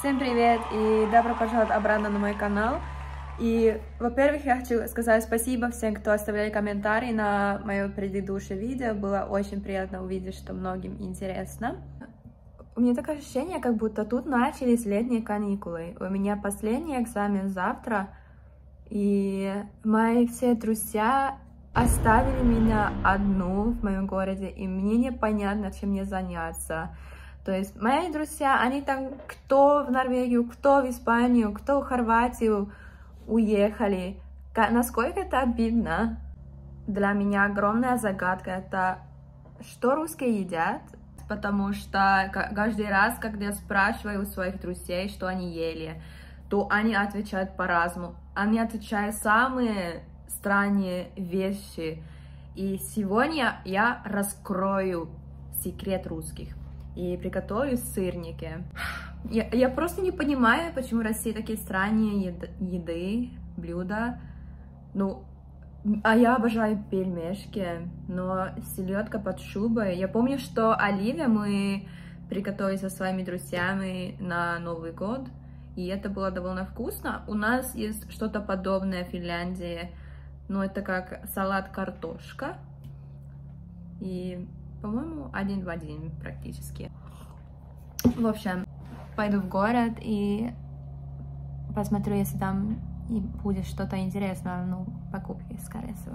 Всем привет и добро пожаловать обратно на мой канал. И, во-первых, я хочу сказать спасибо всем, кто оставляли комментарии на мое предыдущее видео. Было очень приятно увидеть, что многим интересно. У меня такое ощущение, как будто тут начались летние каникулы. У меня последний экзамен завтра, и мои все друзья оставили меня одну в моем городе, и мне непонятно, чем мне заняться. То есть мои друзья, они там кто в Норвегию, кто в Испанию, кто в Хорватию уехали. Насколько это обидно. Для меня огромная загадка это, что русские едят, потому что каждый раз, когда я спрашиваю у своих друзей, что они ели, то они отвечают по-разному. Они отвечают самые странные вещи. И сегодня я раскрою секрет русских и приготовлю сырники. Я просто не понимаю, почему в России такие странные еды, блюда. Ну, а я обожаю пельмешки, но селедка под шубой. Я помню, что Оливия мы приготовили со своими друзьями на Новый год, и это было довольно вкусно. У нас есть что-то подобное в Финляндии, но это как салат картошка. И, по-моему, один в один практически. В общем, пойду в город и посмотрю, если там и будет что-то интересное, ну, покупки, скорее всего.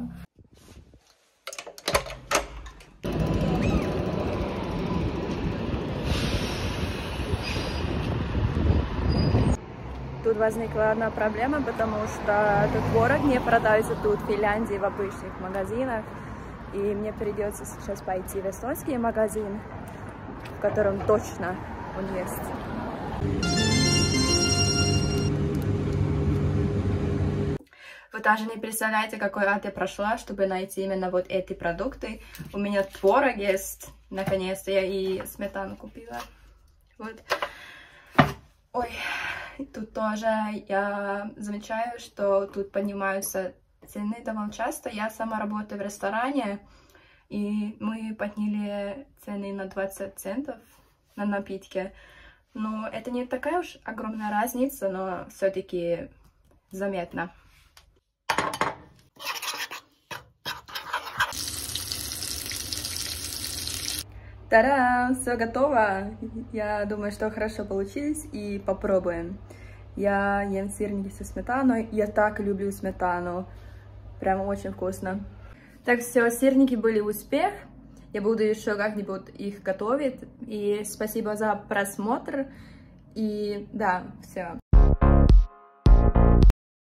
Тут возникла одна проблема, потому что этот творог не продается тут в Финляндии в обычных магазинах. И мне придется сейчас пойти в эстонский магазин, в котором точно он есть. Вы даже не представляете, какой ад я прошла, чтобы найти именно вот эти продукты. У меня творог есть, наконец-то я и сметану купила. Вот. Ой, тут тоже я замечаю, что тут поднимаются цены довольно часто. Я сама работаю в ресторане, и мы подняли цены на 20 центов на напитки. Но это не такая уж огромная разница, но все-таки заметно. Та-дам! Все готово! Я думаю, что хорошо получилось, и попробуем. Я ем сырники со сметаной. Я так люблю сметану. Прям очень вкусно. Так, все, сырники были успех. Я буду еще как-нибудь их готовить. И спасибо за просмотр. И да, все.